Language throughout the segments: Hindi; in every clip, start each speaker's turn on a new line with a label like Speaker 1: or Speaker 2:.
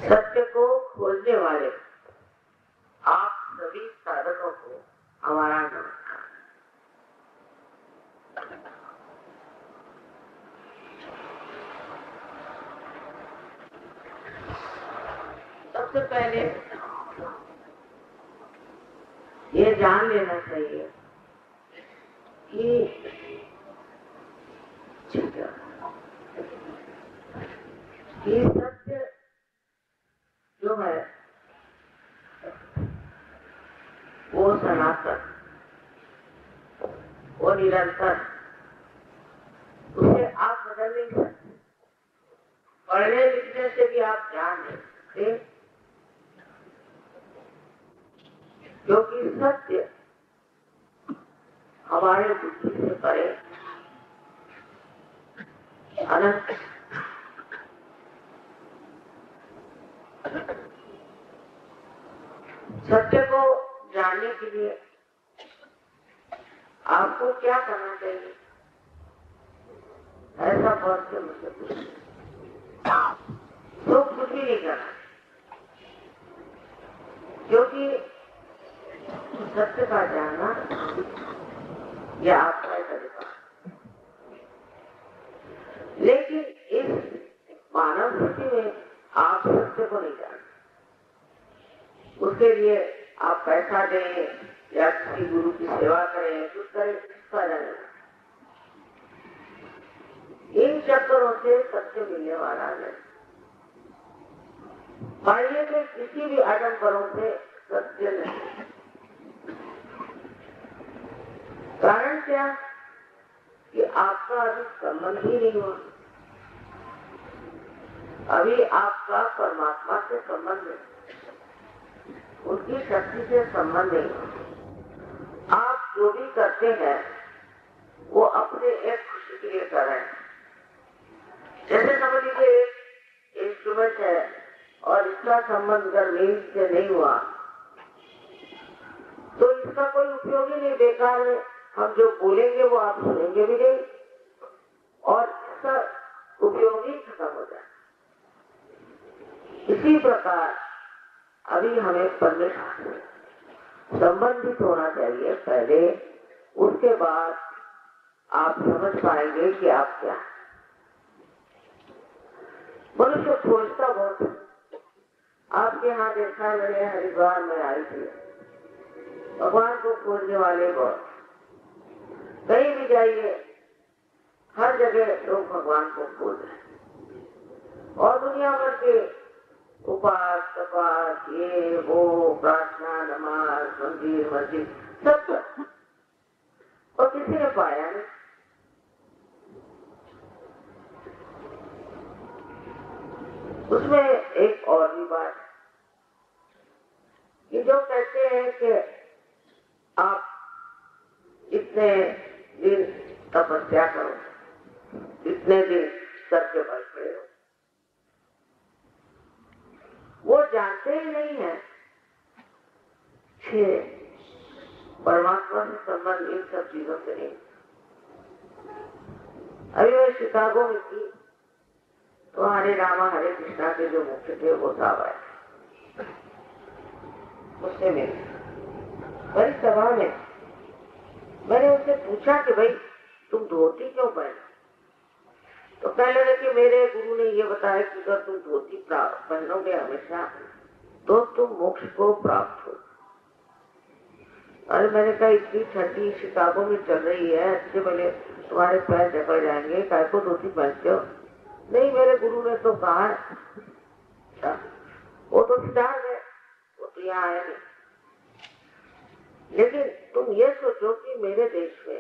Speaker 1: सत्य को खोजने वाले आप सभी साधकों को हमारा नमस्कार। सबसे पहले ये जान लेना चाहिए कि सत्य जो है वो सनातन, वो निरंतर, उसे आप बदल नहीं सकते। पढ़ने लिखने से भी आप जान नहीं सकते, क्योंकि सत्य हमारे बुद्धि से परे अनंत। सत्य को जानने के लिए आपको क्या करना चाहिए, ऐसा बहुत से मुझसे पूछे तो कुछ भी नहीं करना, क्योंकि सत्य का जानना यह आपका एक अधिकार। लेकिन इस मानव स्थिति में आप सत्य को नहीं जानते, उसके लिए आप पैसा दें या किसी गुरु की सेवा करें, कुछ करें, फायदा नहीं। इन चक्करों से सत्य मिलने वाला नहीं। बाह्य के किसी भी आडंबरों से सत्य नहीं। कारण क्या कि आपका अभी संबंध ही नहीं हुआ, अभी आपका परमात्मा से संबंध है, उनकी शक्ति से संबंध नहीं। आप जो भी करते हैं वो अपने एक खुशी के लिए कर रहे हैं। जैसे समझ लीजिए एक इंस्ट्रूमेंट है और इसका संबंध अगर मीन से नहीं हुआ तो इसका कोई उपयोग ही नहीं, बेकार है। हम जो बोलेंगे वो आप सुनेंगे भी नहीं और इसका उपयोग ही खत्म हो जाए। इसी प्रकार अभी हमें परमेश्वर से संबंधित होना चाहिए पहले, उसके बाद आप समझ पाएंगे कि आप क्या है। मनुष्य खोजता बहुत है। आपके यहाँ देखा है, मैंने हरिद्वार में आई थी, भगवान को खोजने वाले बहुत। कहीं भी जाइए हर जगह लोग भगवान को खोज रहे हैं और दुनिया भर के उपास तपास ये वो प्रार्थना नमाज मंदिर मस्जिद सब कर, और किसी ने पाया नहीं। उसमें एक और भी बात कि जो कहते हैं कि आप इतने दिन तपस्या करो, इतने दिन सर के बल खड़े हो, वो जानते ही नहीं है कि परमात्मा से संबंध इन सब चीजों से नहीं। अभी मैं शिकागो में थी तो हरे रामा हरे कृष्णा के जो मुख्य थे वो साहब आए, उससे मिले बड़ी सभा में। मैंने उससे पूछा कि भाई तुम धोती क्यों पहने? तो कहने लगे कि मेरे गुरु ने ये बताया कि अगर तुम धोती पहनोगे हमेशा तो तुम मोक्ष को प्राप्त हो। अरे मैंने कहा इतनी ठंडी शिकागो में चल रही है, अच्छे भले तुम्हारे पैर जकड़ जाएंगे, काय को धोती पहनते हो? नहीं, मेरे गुरु ने तो कहा है। वो तो सिद्धार्थ है, वो तो यहाँ आया नहीं। लेकिन तुम ये सोचो कि मेरे देश में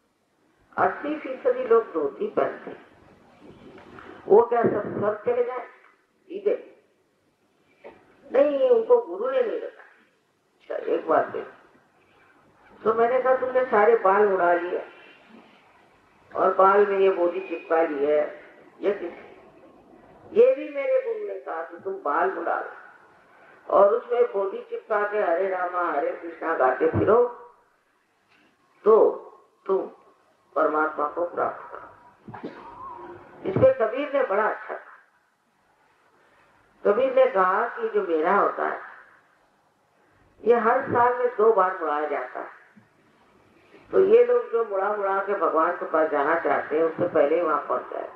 Speaker 1: 80% लोग धोती पहनते हैं, वो क्या सब स्वर्ग चले जाए? सीधे नहीं, उनको गुरु ने नहीं बताया। एक बात देखो, तो मैंने कहा तुमने सारे बाल उड़ा लिए और बाल में ये मोदी चिपका लिए, ये ये भी मेरे गुरु ने कहा कि तुम बाल उड़ा लो और उसमें मोदी चिपका के हरे रामा हरे कृष्णा गाते फिरो तो तुम परमात्मा को प्राप्त करो। इस पे कबीर ने बड़ा अच्छा कहा। कबीर ने कहा कि जो मेरा होता है ये हर साल में 2 बार मुड़ाया जाता है, तो ये लोग जो मुड़ा मुड़ा के भगवान के पास जाना चाहते हैं उससे पहले ही वहां पहुंच जाए।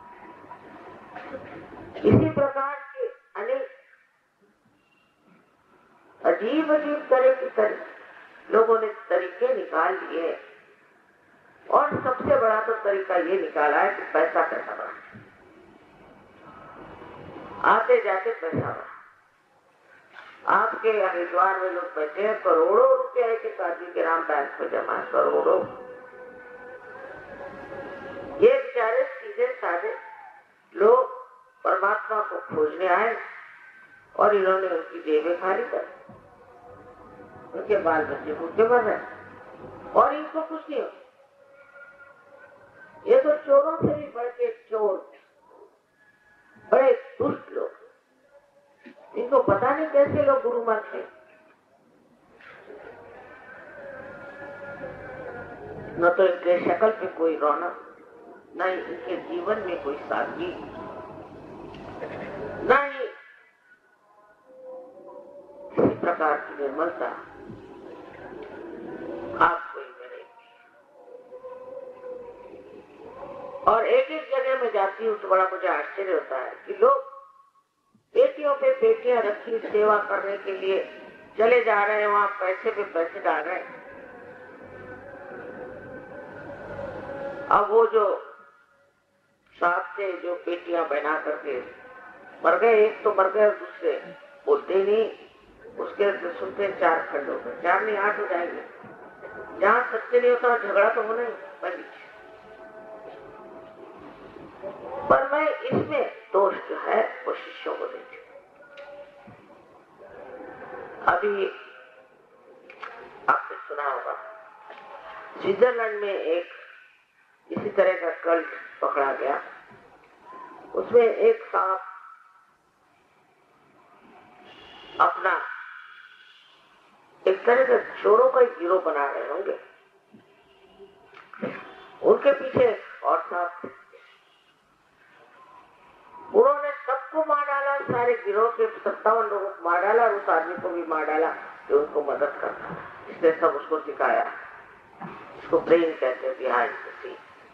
Speaker 1: इसी प्रकार के अनेक अजीब अजीब तरह के लोगों ने तरीके निकाल लिए, और सबसे बड़ा तो तरीका ये निकाला है कि पैसा पैसा बढ़ा, आते जाते पैसा बढ़ा। आपके हरिद्वार में लोग बैठे हैं, करोड़ों रुपए एक एक आदमी के नाम बैंक में जमा है, करोड़ों। ये बेचारे सीधे साधे लोग परमात्मा को खोजने आए और इन्होंने उनकी जेबें खाली कर, उनके बाल बच्चे भूखे मर रहे और इनको कुछ नहीं हो। ये तो चोरों से भी बढ़ के चोर, बड़े दुष्ट लोग, इनको पता नहीं कैसे लोग गुरु मानते। न तो इनके शक्ल पे कोई रौनक, न इनके जीवन में कोई सादगी, न ही किसी प्रकार की निर्मलता आपको मिलेगी। और एक एक जगह में जाती हूँ तो बड़ा मुझे आश्चर्य होता है कि लोग बेटियों पे बेटियां रखी सेवा करने के लिए चले जा रहे हैं, वहां पैसे पे पैसे डाल रहे हैं। अब वो जो साथ से जो बेटियां बना करके मर गए, एक तो मर गए, दूसरे बोलते ही नहीं, उसके सुनते 4 खंड हो गए, 4 नहीं 8 हो जाएंगे। जहाँ सत्य नहीं होता झगड़ा तो होना ही बनी। पर मैं इसमें दोष जो है वो शिष्यों को देती हूँ। अभी आपने सुना होगा स्विट्जरलैंड में एक इसी तरह का कल्ट पकड़ा गया। उसमें एक सांप अपना एक तरह का चोरों का गिरोह बना रहे होंगे, उनके पीछे और सांप, उन्होंने सबको मार डाला, सारे गिरोह के 57 लोगों को मार डाला और उस आदमी को भी मार डाला जो उनको मदद करता। इसने सब उसको सिखाया, इसको ब्रेन कहते हैं, बिहाइंड द सीन।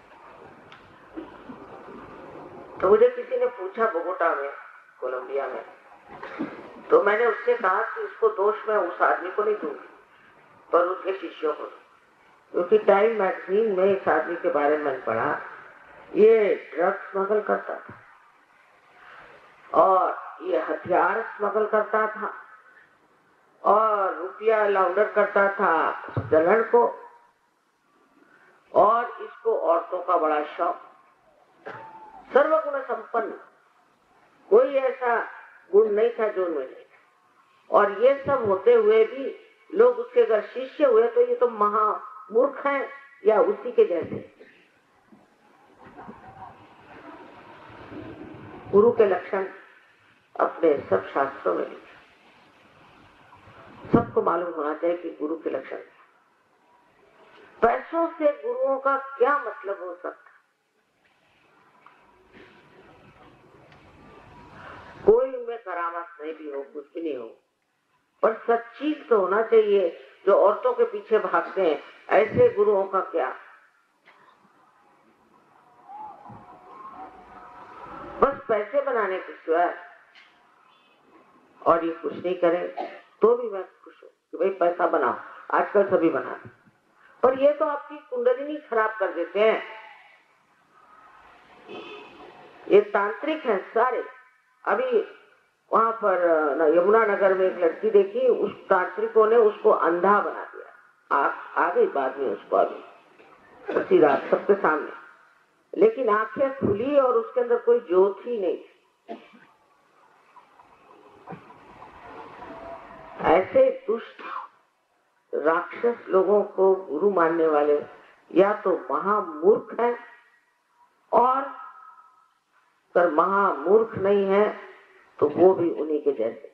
Speaker 1: तो मुझे किसी ने पूछा बोगोटा में, कोलंबिया में, तो मैंने उससे कहा कि इसको दोष मैं उस आदमी को नहीं दूंगी पर उसके शिष्यों को, क्योंकि टाइम मैगजीन में इस आदमी के बारे में पढ़ा, ये ड्रग्स स्मगल करता था और ये हथियार स्मगल करता था और रुपया लाउंडर करता था जलन को, और इसको औरतों का बड़ा शौक, सर्वगुण संपन्न, कोई ऐसा गुण नहीं था जो मिले। और ये सब होते हुए भी लोग उसके अगर शिष्य हुए तो ये तो महा मूर्ख हैं या उसी के जैसे। गुरु के लक्षण अपने सब शास्त्रों में लिखे, सबको मालूम होना चाहिए कि गुरु के लक्षण। पैसों से गुरुओं का क्या मतलब हो सकता? कोई उनमें करामात नहीं भी हो, कुछ भी नहीं हो, पर सच्ची तो होना चाहिए। जो औरतों के पीछे भागते हैं, ऐसे गुरुओं का क्या? बस पैसे बनाने के सिवाय और ये कुछ नहीं करें तो भी मैं खुश हूँ कि भाई पैसा बनाओ, आजकल सभी बनाते, पर ये तो आपकी कुंडलिनी खराब कर देते हैं। ये तांत्रिक हैं सारे। अभी वहां पर यमुना नगर में एक लड़की देखी, उस तांत्रिकों ने उसको अंधा बना दिया। आ गई बाद में उसको, अभी उसी रात सबके सामने, लेकिन आंखें खुली और उसके अंदर कोई ज्योत ही नहीं। ऐसे दुष्ट राक्षस लोगों को गुरु मानने वाले या तो महामूर्ख हैं, और अगर महामूर्ख नहीं है तो वो भी उन्हीं के जैसे।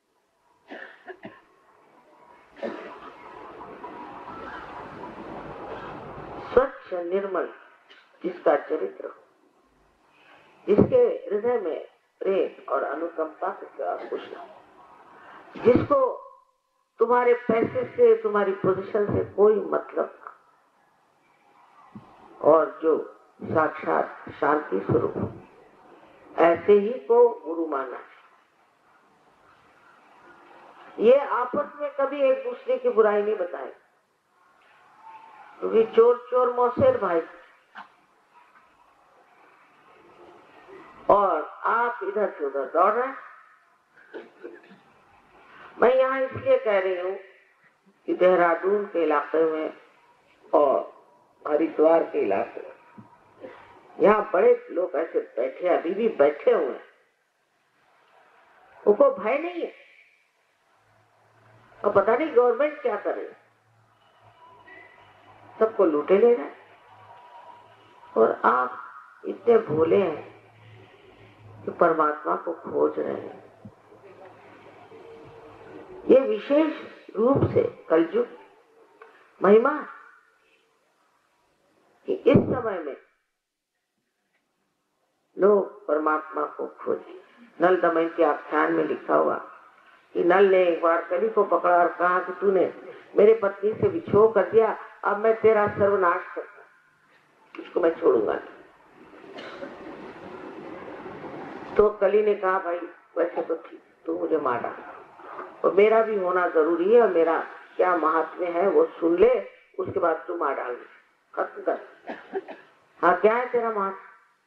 Speaker 1: स्वच्छ निर्मल जिसका चरित्र हो, जिसके हृदय में प्रेम और अनुकंपा के सिवा कुछ नहीं, जिसको तुम्हारे पैसे से, तुम्हारी पोजीशन से कोई मतलब ना, और जो साक्षात शांति स्वरूप, ऐसे ही को गुरु माना है। ये आपस में कभी एक दूसरे की बुराई नहीं बताए, क्योंकि चोर चोर मौसेर भाई, और आप इधर से उधर दौड़ रहे हैं। मैं यहाँ इसलिए कह रही हूँ कि देहरादून के इलाके में और हरिद्वार के इलाके में यहाँ बड़े लोग ऐसे बैठे, अभी भी बैठे हुए हैं, उनको भय नहीं है, और पता नहीं गवर्नमेंट क्या करे, सबको लूटे ले रहा है, और आप इतने भोले हैं कि परमात्मा को खोज रहे हैं। ये विशेष रूप से कलयुग महिमा कि इस समय में लोग परमात्मा को खोजे। नल दमयंती आख्यान में लिखा हुआ कि नल ने एक बार कली को पकड़ा और कहा कि तूने मेरे पत्नी से विछोह कर दिया, अब मैं तेरा सर्वनाश करता, इसको मैं छोड़ूंगा नहीं। तो कली ने कहा भाई वैसे तो ठीक, तू मुझे मार डाल, और मेरा भी होना जरूरी है, और मेरा क्या महात्म्य है वो सुन ले, उसके बाद तू मार डाल, खत्म कर। हाँ क्या है तेरा महात्म्य?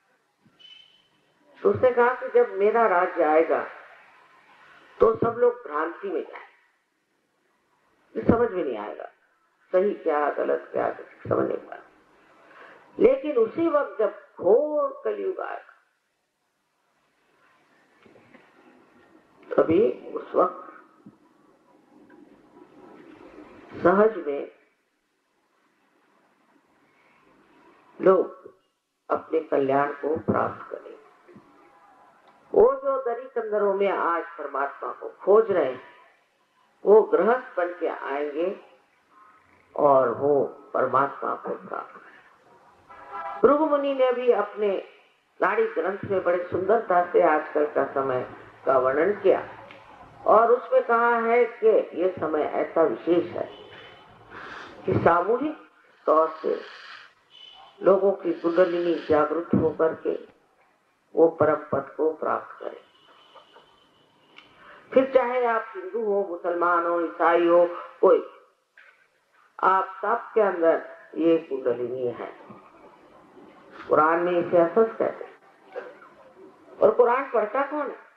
Speaker 1: तो उसने कहा कि जब मेरा राज्य आएगा तो सब लोग भ्रांति में जाए, समझ में नहीं आएगा सही क्या गलत क्या, समझ नहीं पाएगा। लेकिन उसी वक्त जब घोर कलयुग आएगा, तभी उस वक्त सहज में लोग अपने कल्याण को प्राप्त करेंगे। वो जो दरी कंदरों में आज परमात्मा को खोज रहे हैं, वो गृहस्थ बन के आएंगे और वो परमात्मा को प्राप्त करेंगे। भृगु मुनि ने भी अपने नाड़ी ग्रंथ में बड़े सुंदरता से आजकल का समय का वर्णन किया, और उसमें कहा है कि ये समय ऐसा विशेष है कि सामूहिक तौर से लोगों की कुंडलिनी जागृत होकर के वो परम पद को प्राप्त करें। फिर चाहे आप हिंदू हो, मुसलमान हो, ईसाई हो, कोई, आप सबके अंदर ये कुंडलिनी है। कुरान में इसे असस कहते हैं। और कुरान पढ़ता कौन है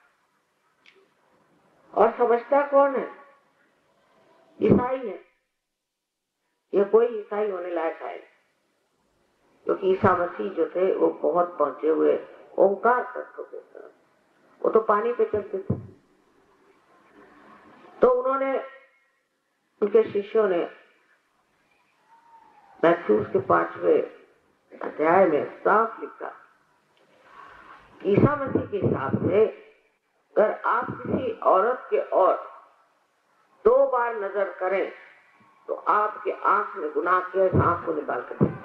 Speaker 1: और समझता कौन है? ईसाई है। ये कोई ईसाई होने लायक है, क्योंकि ईसा मसीह जो थे वो बहुत पहुंचे हुए ओंकार तत्व के तरफ, वो तो पानी पे चलते थे। तो उन्होंने, उनके शिष्यों ने मैथ्यूस के 5वें अध्याय में साफ लिखा, ईसा मसीह के हिसाब से अगर आप किसी औरत के और 2 बार नजर करें तो आपके आंख में गुनाह के इस आंख को निकाल कर दें,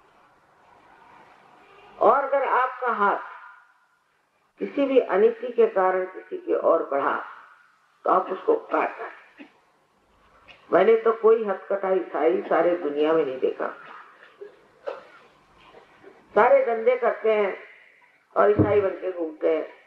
Speaker 1: और अगर आपका हाथ किसी भी अनिति के कारण किसी की ओर बढ़ा तो आप उसको काट दें। मैंने तो कोई हथकटा ईसाई सारे दुनिया में नहीं देखा। सारे धंधे करते हैं और ईसाई बन के घूमते हैं।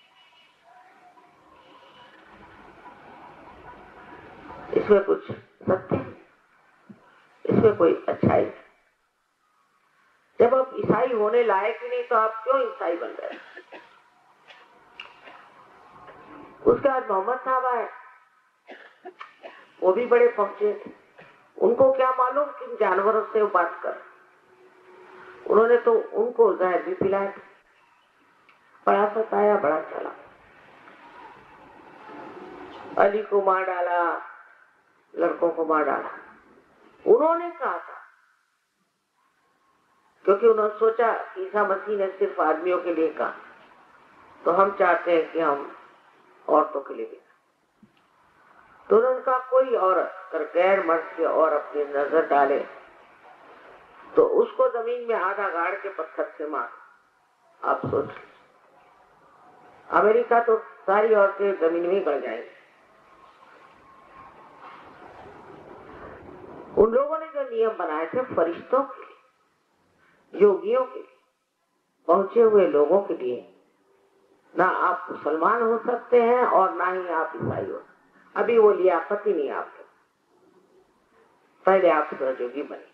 Speaker 1: इसमें कुछ सत्य, इसमें कोई अच्छाई। जब आप ईसाई होने लायक ही नहीं तो आप क्यों ईसाई बन गए? उसके बाद मोहम्मद साहब आए, वो भी बड़े पहुंचे। उनको क्या मालूम कि जानवरों से बात कर, उन्होंने तो उनको जहर भी पिलाया, बड़ा सताया, बड़ा चला, अली को मार डाला, लड़कों को मार डाला। उन्होंने कहा था, क्योंकि उन्होंने सोचा ईसा मसीह ने सिर्फ आदमियों के लिए कहा, तो हम चाहते हैं कि हम औरतों के लिए भी। तो उन्होंने कहा कोई औरत अगर गैर मर्द के और अपनी नजर डाले तो उसको जमीन में आधा गाड़ के पत्थर से मार। आप सोच, अमेरिका तो सारी औरतें जमीन में गड़ जाएंगी। उन लोगों ने जो नियम बनाए थे फरिश्तों के लिए, योगियों के लिए, पहुंचे हुए लोगों के लिए, ना आप मुसलमान हो सकते हैं और ना ही आप ईसाई हो सकते। अभी वो लियाकत ही नहीं आपके, पहले आप सहयोगी बने।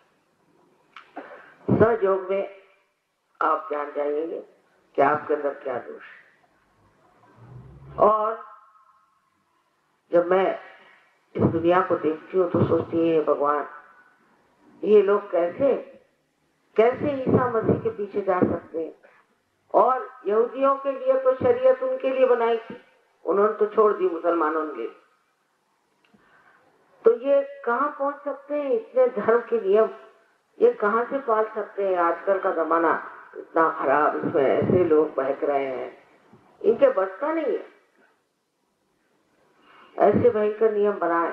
Speaker 1: सहयोग में आप जान जाएंगे कि आपके अंदर क्या दोष है। और जब मैं इस दुनिया को देखती हूँ तो सोचती है भगवान, ये लोग कैसे ईसा मसीह के पीछे जा सकते हैं। और यहूदियों के लिए तो शरीयत उनके लिए बनाई थी, उन्होंने तो छोड़ दी मुसलमानों के लिए। तो ये कहाँ पहुंच सकते हैं इतने धर्म के नियम, ये कहाँ से पाल सकते हैं। आजकल का जमाना इतना खराब, इसमें ऐसे लोग बहक रहे हैं, इनके बस का नहीं है। ऐसे भयंकर नियम बनाए।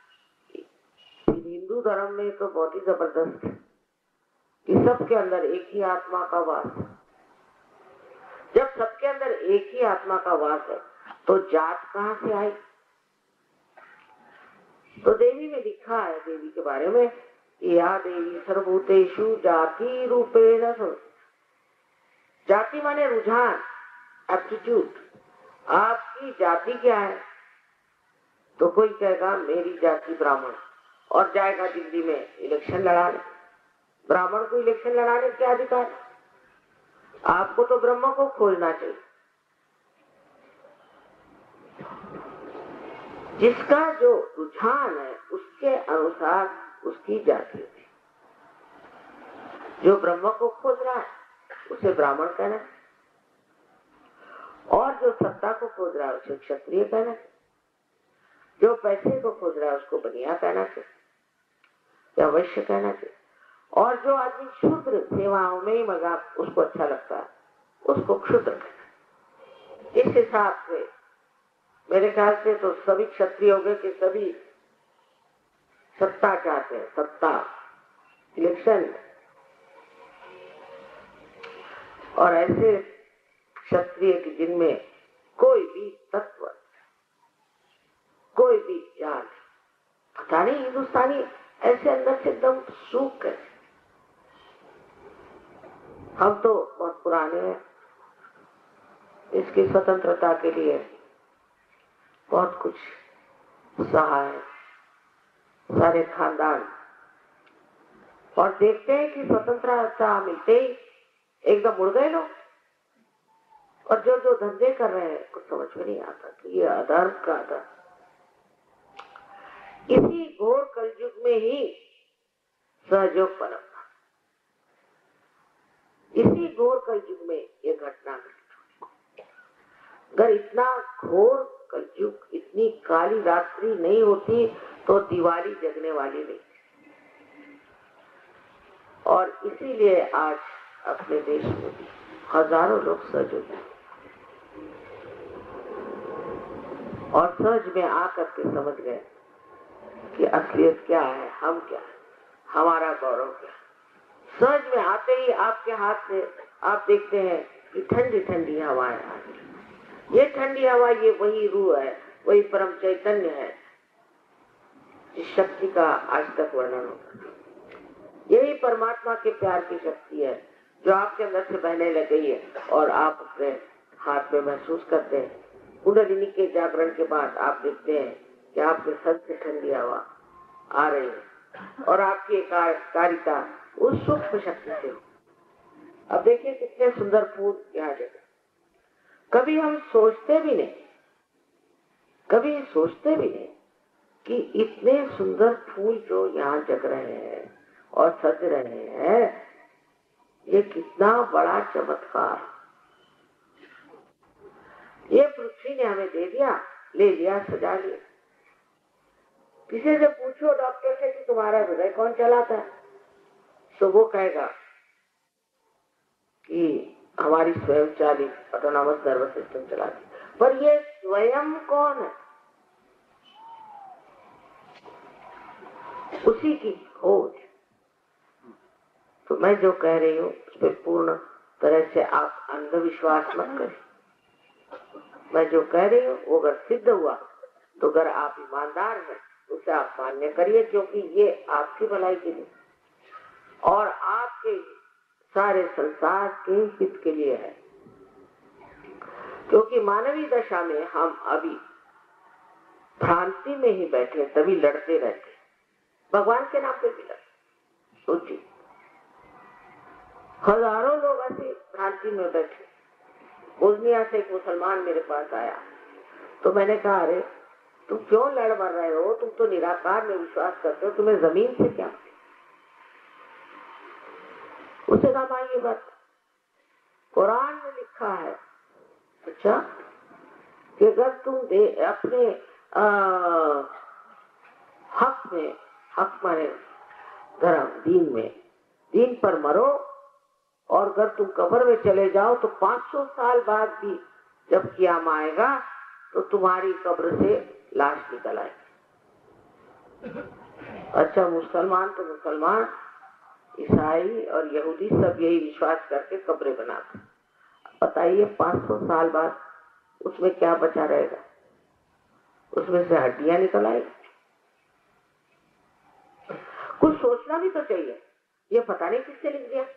Speaker 1: हिंदू धर्म में तो बहुत ही जबरदस्त है कि सबके अंदर एक ही आत्मा का वास है। जब सबके अंदर एक ही आत्मा का वास है तो जात कहाँ से आई। तो देवी में लिखा है, देवी के बारे में, या देवी सर्वभूतेषु जाति रूपेण। जाति माने रुझान, एप्टीट्यूड। आपकी जाति क्या है? तो कोई कहेगा मेरी जाति ब्राह्मण, और जाएगा दिल्ली में इलेक्शन लड़ाने। ब्राह्मण को इलेक्शन लड़ाने क्या अधिकार? आपको तो ब्रह्म को खोजना चाहिए। जिसका जो रुझान है उसके अनुसार उसकी जाति है। जो ब्रह्म को खोज रहा है उसे ब्राह्मण कहना है, और जो सत्ता को खोज रहा है उसे क्षत्रिय कहना है, जो पैसे को खोज रहा है उसको बनिया कहना चाहिए या वैश्य कहना चाहिए, और जो आदमी क्षुद्र सेवाओं में ही मजाक उसको अच्छा लगता है उसको क्षुद्र कहना। इस हिसाब से मेरे ख्याल से तो सभी क्षत्रिय हो गए कि सभी सत्ता चाहते हैं, सत्ता, इलेक्शन। और ऐसे क्षत्रिय की जिनमें कोई भी तत्व, कोई भी जान, पता नहीं हिंदुस्तानी ऐसे अंदर से एकदम सूख गए। हम तो बहुत पुराने हैं, इसकी स्वतंत्रता के लिए बहुत कुछ सहा है, सारे खानदान। और देखते हैं कि स्वतंत्रता मिलते ही एकदम उड़ गए लोग, और जो जो धंधे कर रहे हैं कुछ समझ में नहीं आता कि ये अधर्म का अधर्म। इसी घोर कलयुग में ही सहयोग पनपा, इसी घोर कलयुग में ये घटना घटी। अगर इतना घोर कलयुग, इतनी काली रात्रि नहीं होती तो दिवाली जगने वाली नहीं। और इसीलिए आज अपने देश में भी हजारों लोग सहयोग हैं, और सहज में आकर के समझ गए कि असलियत क्या है, हम क्या है, हमारा गौरव क्या है। सहज में आते ही आपके हाथ से आप देखते हैं कि ठंडी ठंडी हवाएं आ रही। ये ठंडी हवा, ये वही रूह है, वही परम चैतन्य है जिस शक्ति का आज तक वर्णन होता। यही परमात्मा के प्यार की शक्ति है जो आपके अंदर से बहने लग गई है, और आप अपने हाथ में महसूस करते हैं। कुंडलिनी के जागरण के बाद आप देखते हैं कि आपके सर से ठंडी हवा आ रही है, और आपकी एकाकारिता उस सूक्ष्म शक्ति से। अब देखिए कितने सुंदर फूल यहाँ जगह। कभी हम सोचते भी नहीं, कभी सोचते भी नहीं कि इतने सुंदर फूल जो यहाँ जग रहे हैं और सज रहे हैं, ये कितना बड़ा चमत्कार। ये पृथ्वी ने हमें दे दिया, ले लिया, सजा लिया। किसी से पूछो डॉक्टर से कि तुम्हारा हृदय कौन चलाता है, तो वो कहेगा कि हमारी स्वयं चालित ऑटोनॉमस नर्वस सिस्टम चलाती। पर ये स्वयं कौन है? उसी की खोज। तो मैं जो कह रही हूँ उस पर पूर्ण तरह से आप अंधविश्वास मत करें। मैं जो कह रही हूँ वो अगर सिद्ध हुआ तो अगर आप ईमानदार हैं उसे आप मान्य करिए, क्योंकि ये आपकी भलाई के लिए और आपके सारे संसार के हित के लिए है। क्योंकि मानवीय दशा में हम अभी भ्रांति में ही बैठे, तभी लड़ते रहते, भगवान के नाम पे भी लड़ते। सोचिए, हजारों लोग ऐसे भ्रांति में बैठे। बोस्निया से एक मुसलमान मेरे पास आया तो मैंने कहा, अरे तुम क्यों लड़ मर रहे हो, तुम तो निराकार में विश्वास करते हो, तुम्हें जमीन से क्या? उसे कहा, भाई ये बात कुरान में लिखा है। अच्छा, कि अगर तुम अपने हक में, हक माने धर्म, दीन में, दीन पर मरो और अगर तुम कब्र में चले जाओ तो 500 साल बाद भी जब क़याम आएगा तो तुम्हारी कब्र से लाश निकल आएगी। अच्छा, मुसलमान तो मुसलमान, ईसाई और यहूदी सब यही विश्वास करके कब्रें बनाते। बताइए 500 साल बाद उसमें क्या बचा रहेगा? उसमें से हड्डियां निकल आएगी। कुछ सोचना भी तो चाहिए। ये पता नहीं किससे लिख दिया।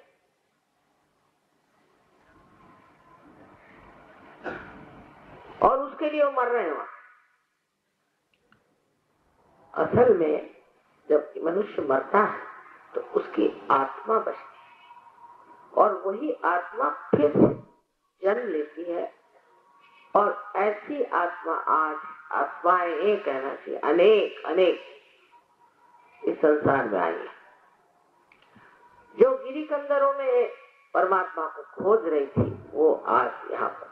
Speaker 1: और उसके लिए वो मर रहे हैं वहां। असल में जब मनुष्य मरता है तो उसकी आत्मा बचती है और वही आत्मा फिर जन्म लेती है। और ऐसी आत्मा, आज आत्माएं एक कहना चाहिए, अनेक अनेक इस संसार में आई है, जो गिरी कंदरों में परमात्मा को खोज रही थी, वो आज यहाँ पर,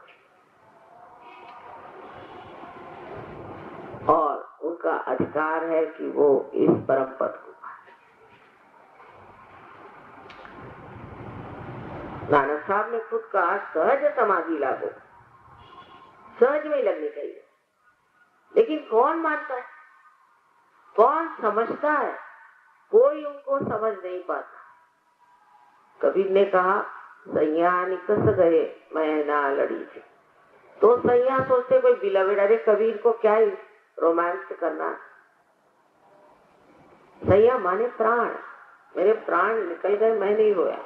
Speaker 1: और उनका अधिकार है कि वो इस परम पद को पाए। नानक साहब ने खुद कहा, सहज समाधि लागो, सहज में लगनी चाहिए। लेकिन कौन मानता है, कौन समझता है? कोई उनको समझ नहीं पाता। कबीर ने कहा, सैया निकस गए मैं ना लड़ी थी। तो सैया सोचते कोई बिलवेड, अरे कबीर को क्या रोमांस करना। सैया माने प्राण, मेरे प्राण निकल गए, मैं नहीं रोया।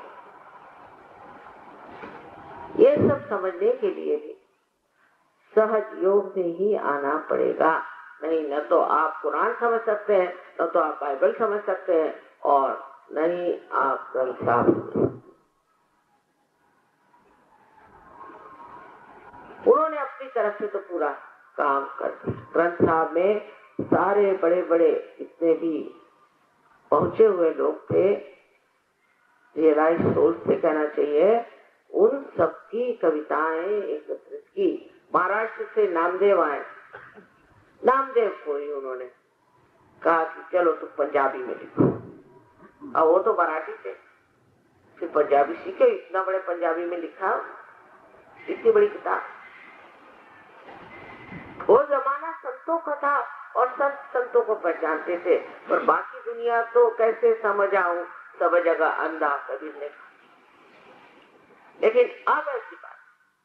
Speaker 1: ये सब समझने के लिए भी सहज योग में ही आना पड़ेगा। नहीं, न तो आप कुरान समझ सकते हैं, न तो आप बाइबल समझ सकते हैं, और नहीं आप ग्रंथ साहब। उन्होंने अपनी तरफ से तो पूरा काम कर दिया। ग्रंथ साहब में सारे बड़े बड़े जितने भी पहुंचे हुए लोग थे, रियलाइज सोच से कहना चाहिए, उन सबकी कविताएं एकत्रित की। महाराष्ट्र से नामदेव आए, नामदेव को ही उन्होंने कहा कि चलो तुम पंजाबी में लिखो। अब वो तो मराठी थे, फिर पंजाबी सीखे, इतना बड़े पंजाबी में लिखा, इतनी बड़ी किताब। वो जमाना संतों का था और संत संतों को पहचानते थे, और बाकी दुनिया तो कैसे समझ आऊं, सब जगह अंधा, कबीर ने कहा। लेकिन अब ऐसी बात,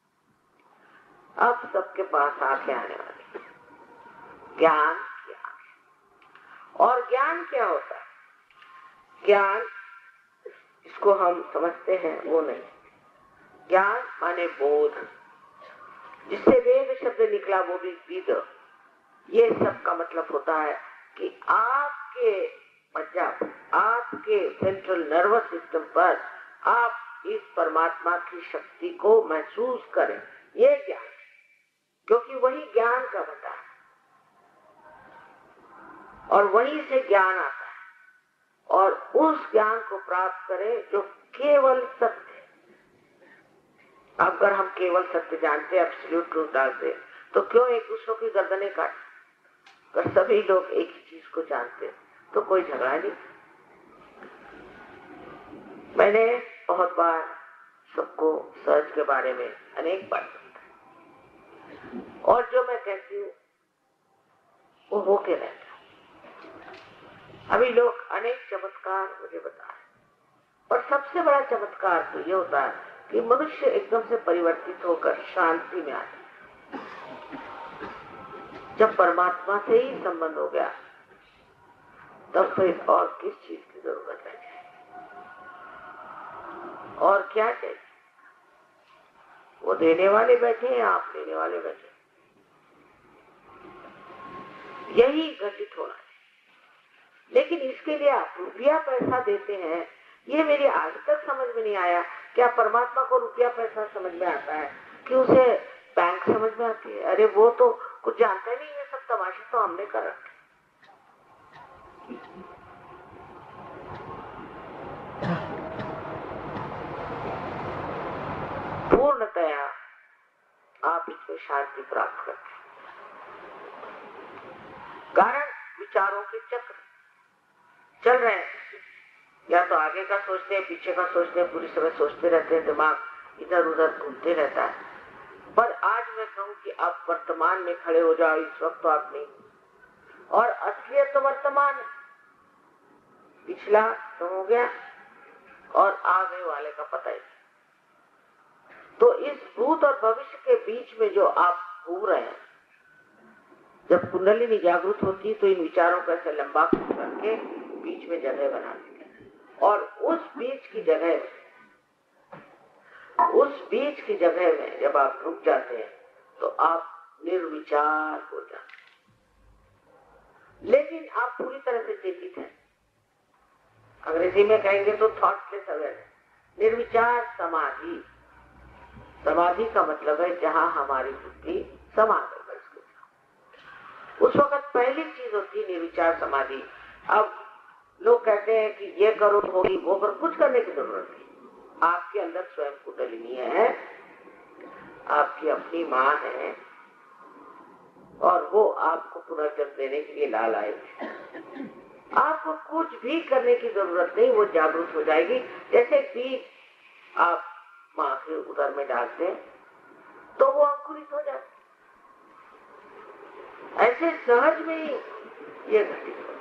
Speaker 1: अब सबके पास आंखें आने वाली। ज्ञान क्या है और ज्ञान क्या होता है? ज्ञान इसको हम समझते हैं वो नहीं। ज्ञान माने बोध, जिससे वेद शब्द निकला वो भी विद। ये सब का मतलब होता है कि आपके पंजाब, आपके सेंट्रल नर्वस सिस्टम पर आप इस परमात्मा की शक्ति को महसूस करें। ये ज्ञान, क्योंकि वही ज्ञान का भंडार है और वहीं से ज्ञान आता है। और उस ज्ञान को प्राप्त करें जो केवल सत्य। अगर हम केवल सत्य जानते, एब्सोल्यूट ट्रूथ डालते, तो क्यों एक दूसरों की गर्दनें काटते? अगर सभी लोग एक ही चीज को जानते तो कोई झगड़ा नहीं। मैंने बहुत बार सबको सर्च के बारे में अनेक बार बताया, और जो मैं कहती हूँ वो होके रहता। अभी लोग अनेक चमत्कार मुझे बता रहे, और सबसे बड़ा चमत्कार तो ये होता है कि मनुष्य एकदम से परिवर्तित होकर शांति में आ जाए। जब परमात्मा से ही संबंध हो गया तब फिर और किस चीज की जरूरत है? और क्या चाहिए? वो देने वाले बैठे हैं, आप लेने वाले बैठे, यही घटित होना है। लेकिन इसके लिए आप रुपया पैसा देते हैं, ये मेरी आज तक समझ में नहीं आया। क्या परमात्मा को रुपया पैसा समझ में आता है कि उसे बैंक समझ में आती है? अरे वो तो कुछ जानता नहीं, ये सब तमाशे तो हमने कर रखे। पूर्णतया आप इसमें शांति प्राप्त करते हैं। कारण विचारों के चक्र चल रहे हैं, या तो आगे का सोचते हैं, पीछे का सोचते हैं, पूरी समय सोचते रहते हैं, दिमाग इधर उधर घूमते रहता है। पर आज मैं कहूं कि आप वर्तमान में खड़े हो जाओ, इस वक्त तो आप नहीं, और असलियत तो वर्तमान है, पिछला तो हो गया और आगे वाले का पता ही। तो इस भूत और भविष्य के बीच में जो आप घूम रहे हैं, जब कुंडलिनी जागृत होती है तो इन विचारों को ऐसे लंबा करके बीच में जगह बनाती है, और उस बीच की जगह में जब आप रुक जाते हैं तो आप निर्विचार हो जाते हैं। लेकिन आप पूरी तरह से चेतित हैं, अंग्रेजी में कहेंगे तो थॉटलेस अवेयरनेस, निर्विचार समाधि। समाधि का मतलब है जहां हमारी बुद्धि समा गई, उस वक्त पहली चीज होती है निर्विचार समाधि। अब लोग कहते हैं कि ये करो होगी, वो करो, कुछ करने की जरूरत नहीं। आपके अंदर स्वयं कुंडलिनी है, आपकी अपनी माँ है, और वो आपको पुनर्जन्म देने के लिए लाल आए। आपको कुछ भी करने की जरूरत नहीं, वो जागरूक हो जाएगी। जैसे बीज आप माँ के उदर में डालते हैं तो वो अंकुरित हो जाता है, ऐसे सहज में ही ये घटित हो।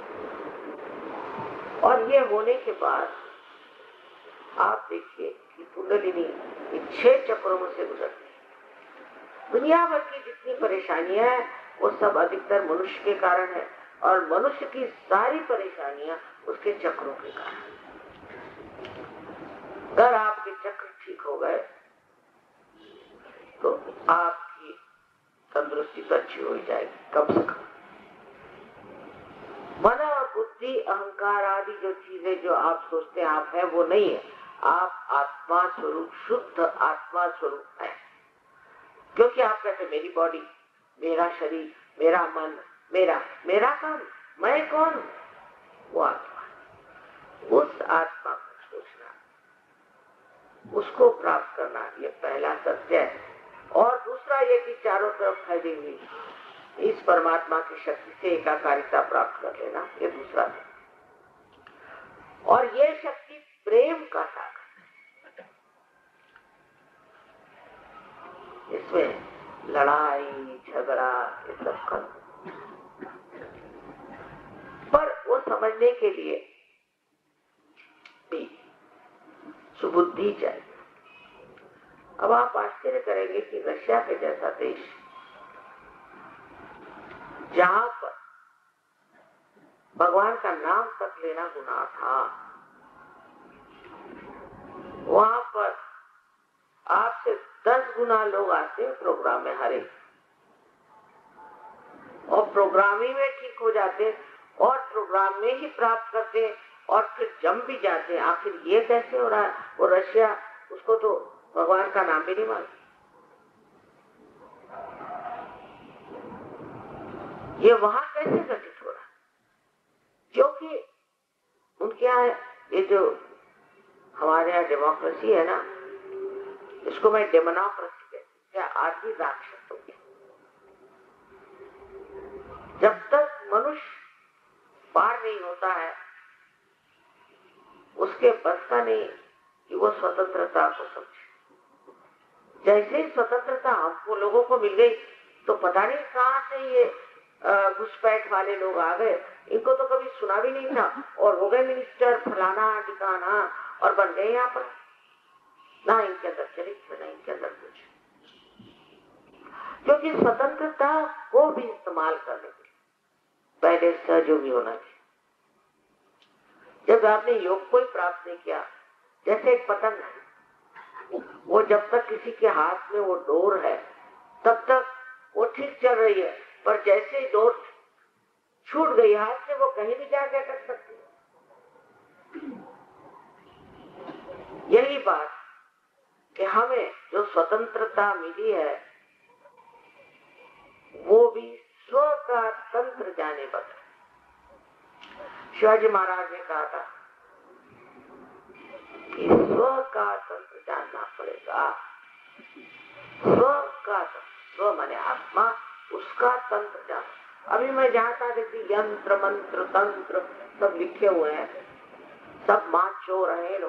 Speaker 1: और ये होने के बाद आप देखिए कि कुंडलिनी इन 6 चक्रों में से गुजरती है। दुनिया भर की जितनी परेशानियां हैं वो सब अधिकतर मनुष्य के कारण है, और मनुष्य की सारी परेशानियां उसके चक्रों के कारण। अगर आपके चक्र ठीक हो गए तो आपकी तंदुरुस्ती तो अच्छी हो जाएगी कम से कम। मन और बुद्धि, अहंकार आदि जो चीजें जो आप सोचते हैं आप है, वो नहीं है। आप आत्मा स्वरूप, शुद्ध आत्मा स्वरूप है। क्योंकि आप कहते मेरी बॉडी, मेरा शरीर, मेरा मन, मेरा काम, मैं कौन हूं? वो आत्मा। उस आत्मा को सोचना, उसको प्राप्त करना, ये पहला सत्य है। और दूसरा ये कि चारों तरफ फैली हुई इस परमात्मा की शक्ति से एकाकारिता प्राप्त कर लेना, ये दूसरा है। और ये शक्ति प्रेम का सागर है, इसमें लड़ाई झगड़ा ये सब कर, पर वो समझने के लिए भी सुबुद्धि चाहिए। अब आप आश्चर्य करेंगे कि रशिया के जैसा देश, जहां पर भगवान का नाम तक लेना गुनाह था, वहां पर आपसे 10 गुना लोग आते हैं प्रोग्राम में हरे, और प्रोग्राम ही में ठीक हो जाते, और प्रोग्राम में ही प्राप्त करते, और फिर जम भी जाते। आखिर ये कैसे हो रहा है? वो रशिया, उसको तो भगवान का नाम भी नहीं मानते। ये वहां कैसे घटित हो रहा है? क्योंकि उनके यहाँ ये जो हमारे यहाँ डेमोक्रेसी है ना, इसको मैं डेमोक्रेसी कहती हूँ, क्या आदमी राक्षस हो गया। जब तक मनुष्य पार नहीं होता है, उसके बस का नहीं कि वो स्वतंत्रता को समझे। जैसे ही स्वतंत्रता हमको लोगों को मिल गई तो पता नहीं कहां से ये घुसपैठ वाले लोग आ गए, इनको तो कभी सुना भी नहीं था, और हो गए मिनिस्टर फलाना ठिकाना, और बन गए यहाँ पर। ना इनके अंदर चरित्र, ना इनके अंदर कुछ। क्योंकि स्वतंत्रता को भी इस्तेमाल करने के लिए पहले सहयोगी होना चाहिए। जब आपने योग को ही प्राप्त नहीं किया, जैसे एक पतंग है, वो जब तक किसी के हाथ में वो डोर है तब तक वो ठीक चल रही है, पर जैसे ही डोर छूट गई हाथ से वो कहीं भी जाके अटक सकती है। यही बात कि हमें जो स्वतंत्रता मिली है वो भी स्व का तंत्र जाने पर। शिवाजी महाराज ने कहा था कि स्व का तंत्र जानना पड़ेगा। स्व का तंत्र, स्व माने आत्मा, उसका तंत्र जाना। अभी मैं जहाँ था देखिए यंत्र मंत्र तंत्र सब लिखे हुए हैं, सब माँ चोर हैं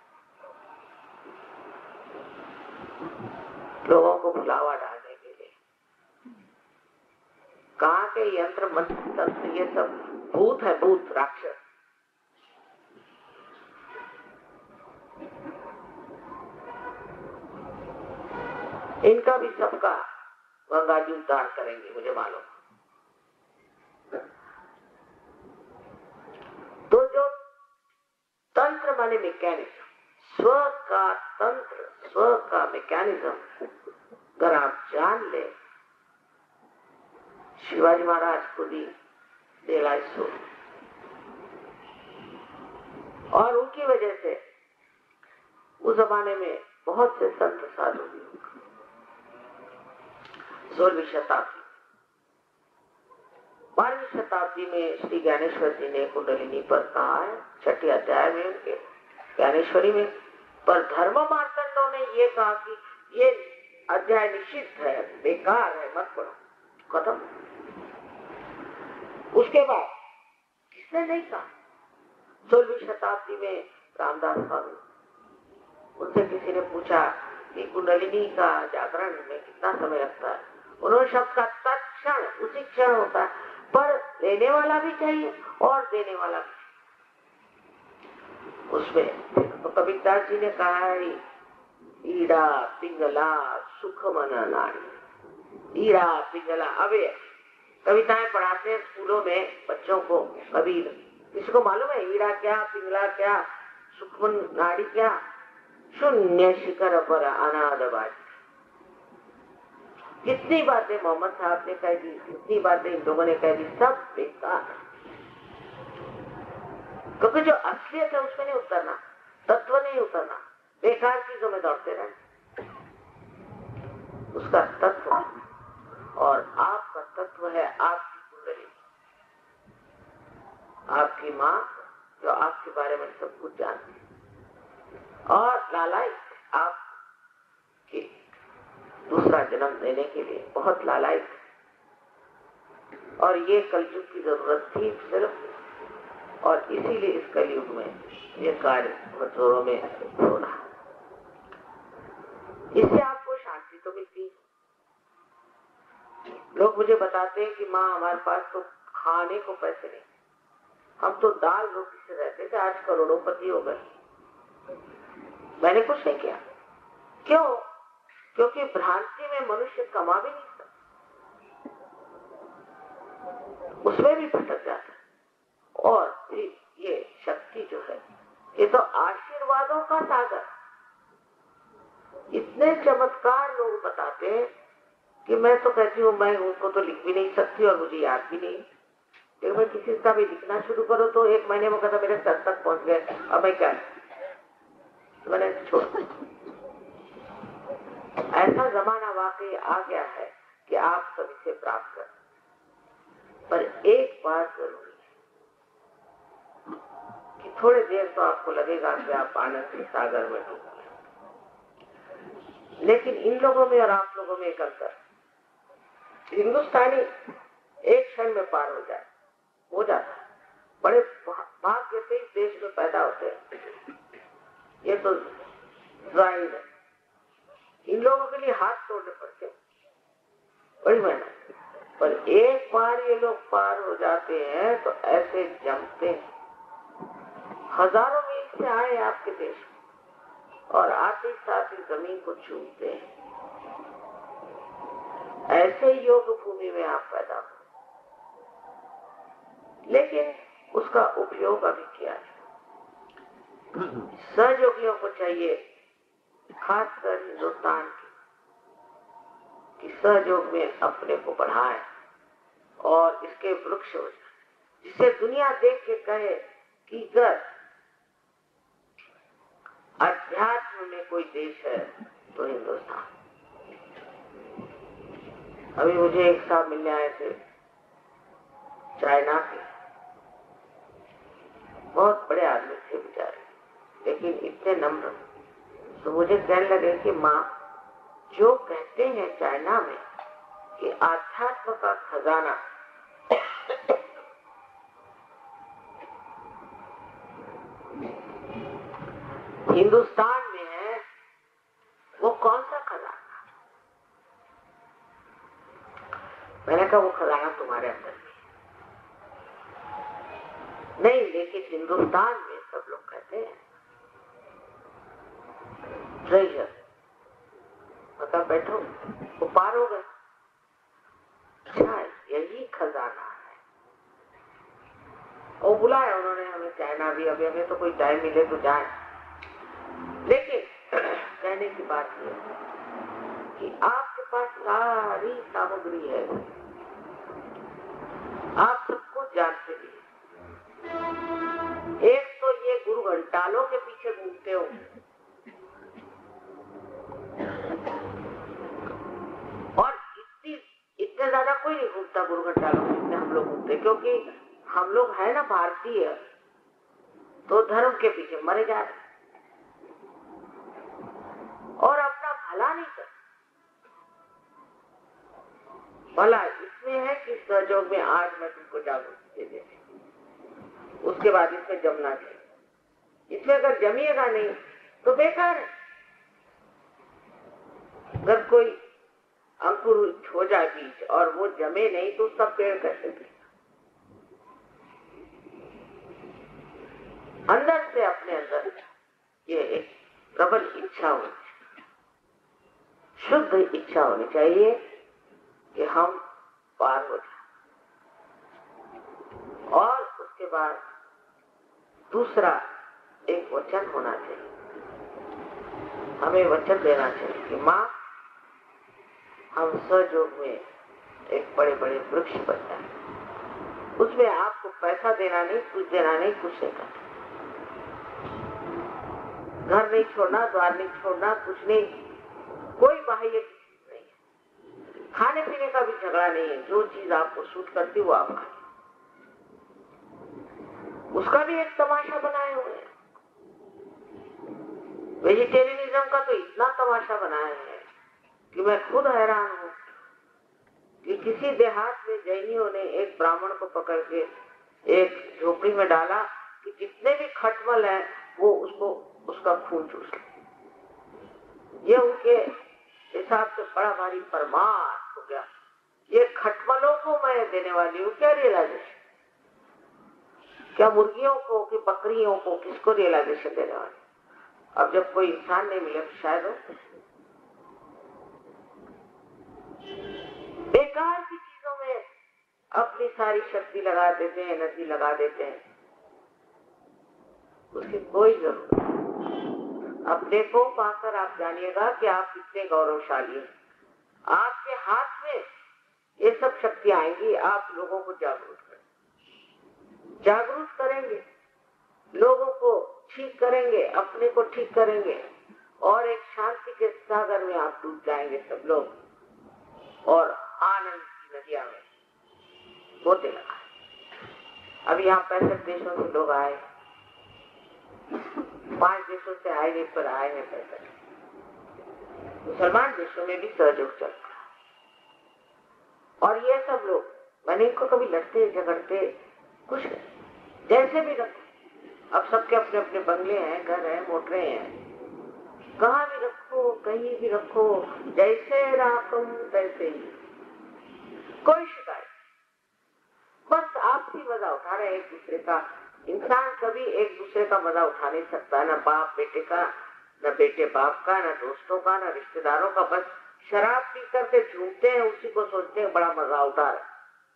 Speaker 1: लोगों को भुलावा डालने के लिए। कहाँ के यंत्र मंत्र तंत्र, ये सब भूत है, भूत राक्षस। इनका भी सबका गंगा जी उद्धार करेंगे, मुझे मालूम। तो जो तंत्र माने मैकेनिज्म, स्व का तंत्र, स्व का मैकेनिज्म अगर आप जान ले, शिवाजी महाराज खुद ही रियलाइज हो, और उनकी वजह से उस जमाने में बहुत से संत साधु भी। 16वीं शताब्दी, 12वीं शताब्दी में श्री ज्ञानेश्वर जी ने कुंडलिनी पर कहा है, 6ठे अध्याय में उनके ज्ञानेश्वरी में। पर धर्म मार्तंडों ने ये कहा कि ये अध्याय निषिद्ध है, बेकार है, मत पढ़ो, खत्म। उसके बाद किसने नहीं कहा? 16वीं शताब्दी में रामदास स्वामी, उनसे किसी ने पूछा कि कुंडलिनी का जागरण में कितना समय लगता है? उन्होंने शब्द का तत्क्षण, उसी क्षण होता है, पर लेने वाला भी चाहिए और देने वाला भी। उसमें तो कबीरदास जी ने कहा है, ईड़ा पिंगला सुख मन नारी। ईड़ा पिंगला, अवे कविताएं पढ़ाते हैं स्कूलों में बच्चों को। कबीर, किसी को मालूम है ईड़ा क्या, पिंगला क्या, सुखमन नाड़ी क्या? शून्य शिखर पर अनादबाज। कितनी बातें मोहम्मद साहब ने कह दी, कितनी बातें इन लोगों ने कह दी, सब बेकार। क्योंकि जो असलियत है उसमें नहीं उतरना, तत्व नहीं उतरना, बेकार चीजों में दौड़ते रहना। उसका तत्व, और आपका तत्व है आपकी कुंडली, आपकी माँ जो आपके बारे में सब कुछ जानती है, और लालायित आपके दूसरा जन्म देने के लिए बहुत लालायित। और ये कलयुग की जरूरत थी सिर्फ, और इसीलिए इस कलयुग में ये कार्य बहुत जोरों में हो रहा। इससे आपको शांति तो मिलती है। लोग मुझे बताते हैं कि माँ हमारे पास तो खाने को पैसे नहीं, हम तो दाल रोटी से रहते थे, आज करोड़ोंपति हो गए। मैंने कुछ नहीं किया। क्यों? क्योंकि भ्रांति में मनुष्य कमा भी नहीं सकता, उसमें भी भटक जाता है। और फिर ये शक्ति जो है, ये तो आशीर्वादों का सागर। इतने चमत्कार लोग बताते हैं कि मैं तो कहती हूँ मैं उनको तो लिख भी नहीं सकती और मुझे याद भी नहीं। लेकिन मैं किसी का भी लिखना शुरू करो तो 1 महीने में कहता मेरे सर तक पहुंच गए, अब मैं क्या, मैंने छोड़। ऐसा जमाना वाकई आ गया है कि आप सब इसे प्राप्त कर। पर एक बात जरूरी है कि थोड़ी देर तो आपको लगेगा कि आप आनंद के सागर में डूब गए, लेकिन इन लोगों में और आप लोगों में एक अंतर। हिंदुस्तानी एक क्षण में पार हो जाता है। बड़े भाग्य से इस देश में पैदा होते हैं, ये तो जाहिर है। इन लोगों के लिए हाथ तोड़ने पड़ते, बड़ी मेहनत। पर एक बार ये लोग पार हो जाते हैं तो ऐसे जमते हैं। हजारों मील से आए आपके देश में और आते साथ ही जमीन को छूते हैं। ऐसे योग भूमि में आप पैदा हो, लेकिन उसका उपयोग अभी किया है। सहयोगियों को चाहिए, खासकर हिंदुस्तान की सहयोग में अपने को बढ़ाए और इसके वृक्ष हो जाए, जिसे दुनिया देख के कहे कि अगर अध्यात्म में कोई देश है तो हिंदुस्तान। अभी मुझे एक साहब मिलने आए थे चाइना के, बहुत बड़े आदमी थे बेचारे, लेकिन इतने नम्र। तो मुझे कहने लगे कि माँ, जो कहते हैं चाइना में कि आध्यात्म का खजाना हिंदुस्तान में है, वो कौन सा खजाना? मैंने कहा वो खजाना तुम्हारे अंदर नहीं, लेकिन हिंदुस्तान में सब लोग कहते हैं ट्रेजर। मतलब बैठो, वो पार हो गए। अच्छा, यही खजाना है। वो बुलाया उन्होंने हमें चाइना भी, अभी हमें तो कोई टाइम मिले तो जाए। लेकिन कहने की बात ये कि आपके पास सारी सामग्री है, आप सब कुछ जानते भी। एक तो ये गुरु घंटालों के पीछे घूमते हो, और इतने ज्यादा कोई नहीं घूमता गुरु घंटालों के पीछे, हम लोग घूमते, क्योंकि हम लोग है ना भारतीय, तो धर्म के पीछे मरे जा रहे और अपना भला नहीं कर। भला इसमें है कि सहयोग में आज मैं तुमको जागरूक दे, उसके बाद इसमें जमना चाहिए। इसमें अगर जमिएगा नहीं तो बेकार है। अगर कोई अंकुर हो जाए बीज और वो जमे नहीं तो उसका पेड़ कैसे गिरेगा? अंदर से अपने अंदर ये एक प्रबल इच्छा होनी चाहिए, शुद्ध इच्छा होनी चाहिए कि हम पार हो जाए। और उसके बाद दूसरा एक वचन होना चाहिए, हमें वचन देना चाहिए कि माँ, हम सहयोग में एक बड़े बड़े वृक्ष बन जाए। उसमें आपको पैसा देना नहीं, कुछ देना नहीं, कुछ नहीं करना, घर नहीं छोड़ना, द्वार नहीं छोड़ना, कुछ नहीं, कोई बाह्य चीज नहीं, खाने पीने का भी झगड़ा नहीं है। जो चीज आपको सूट करती वो आप खाए। उसका भी एक तमाशा बनाए हुए हैं। वेजिटेरियनिज्म का तो इतना तमाशा बनाया है कि मैं खुद हैरान हूँ कि किसी देहात में जैनियों ने एक ब्राह्मण को पकड़ के एक झोपड़ी में डाला कि जितने भी खटमल है वो उसका खून चूस ले। ये उनके हिसाब से बड़ा भारी परमार हो गया। ये खटमलों को मैं देने वाली हूँ, क्या रियलाइजेशन? क्या मुर्गियों को कि बकरियों को, किसको रियलाइजेशन देने वाली? अब जब कोई इंसान नहीं मिले तो शायद बेकार की चीजों में अपनी सारी शक्ति लगा देते हैं, एनर्जी लगा देते हैं, उसकी कोई जरूरत नहीं। अपने को पाकर आप जानिएगा कि आप कितने गौरवशाली हैं। आपके हाथ में ये सब शक्ति आएंगी। आप लोगों को जागरूक करेंगे, लोगों को ठीक करेंगे, अपने को ठीक करेंगे, और एक शांति के सागर में आप डूब जाएंगे सब लोग, और आनंद की नदिया में गोते लगा। अभी यहाँ 65 देशों से लोग आए, 5 देशों से आए पर आए हैं 65। मुसलमान देशों में भी सहयोग चल रहा। और ये सब लोग, मैंने इनको कभी लड़ते झगड़ते कुछ जैसे भी रखो, अब सबके अपने अपने बंगले हैं, घर हैं, मोटरें हैं, कहाँ भी रखो, कहीं भी रखो, जैसे राखम तैसे ही, कोई शिकायत। बस आपसी मजा उठा रहे हैं एक दूसरे का। इंसान कभी एक दूसरे का मजा उठा नहीं सकता, न बाप बेटे का, न बेटे बाप का, न दोस्तों का, न रिश्तेदारों का। बस शराब पी करके झूमते हैं, उसी को सोचते हैं बड़ा मजा उठा रहे,